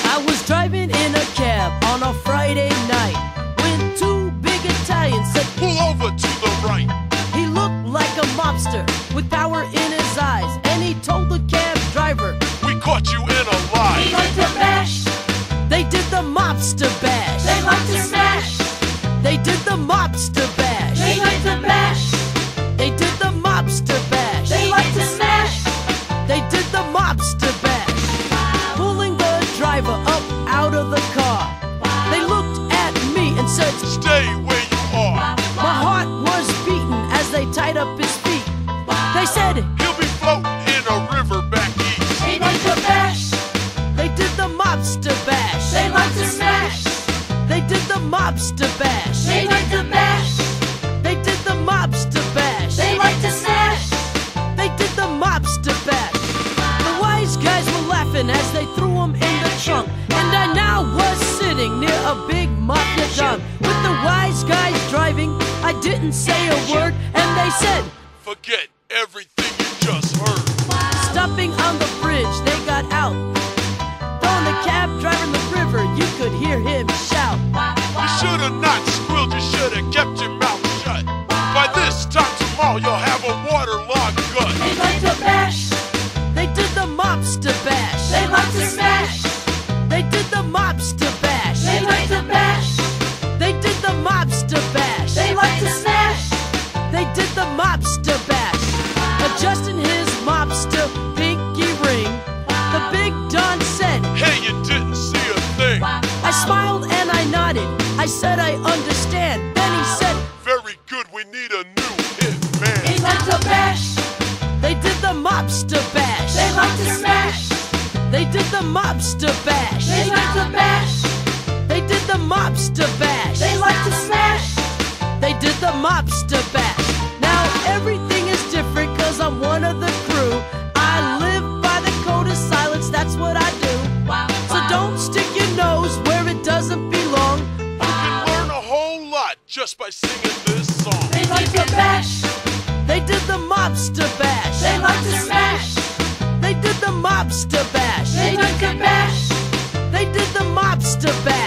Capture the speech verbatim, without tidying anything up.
I was driving in a cab on a Friday night when two big Italians said, "Pull over to the right." He looked like a mobster with power in his eyes, and he told the cab driver, "We caught you in a lie." They like to bash. They did the mobster bash. They like to smash. They did the mobster bash. They like to bash. They did the mobster bash. They like to smash. They did the mobster bash. Pulling the driver up out of the car, they looked at me and said, "Stay where you are." My heart was beating as they tied up his feet. They said, "He'll be floating in a river back east." They like to bash. they did the mobster bash. They like to smash. They did the mobster bash. They like to bash. They did the mobster bash. They like to smash. They did the mobster bash. The wise guys were laughing as they threw him in the trunk, and I now was sitting near a big Mafia dog. With the wise guys driving, I didn't say a word, and they said, "Forget everything you just heard." Stopping on the bridge, they got out. Throwing the cab driver in the river, you could hear him shout. You should've not squealed, you should've kept your mouth shut. By this time tomorrow, you'll have a waterlogged gut. They like to bash. They did the mobster bash. They like to smash. They did the mobster bash. They like to bash. They did the mobster bash. They like to smash. They did the mobster bash. Adjusting his mobster pinky ring, the big Don said, Hey, you didn't see a thing. I smiled and I nodded. I said I understand. Then he said, Very good, we need a new hit man. They like to bash. they did the mobster bash. They like to smash. They did the mobster bash. They like to bash. They did the mobster bash. They like to smash. They did the mobster bash. Now everything is different cause I'm one of the crew. I live by the code of silence, that's what I do. So don't stick your nose where it doesn't belong. You can learn a whole lot just by singing this song. They like to bash. They did the mobster bash. They like to smash. They did the mobster bash. They like to bash. They did the mobster bash.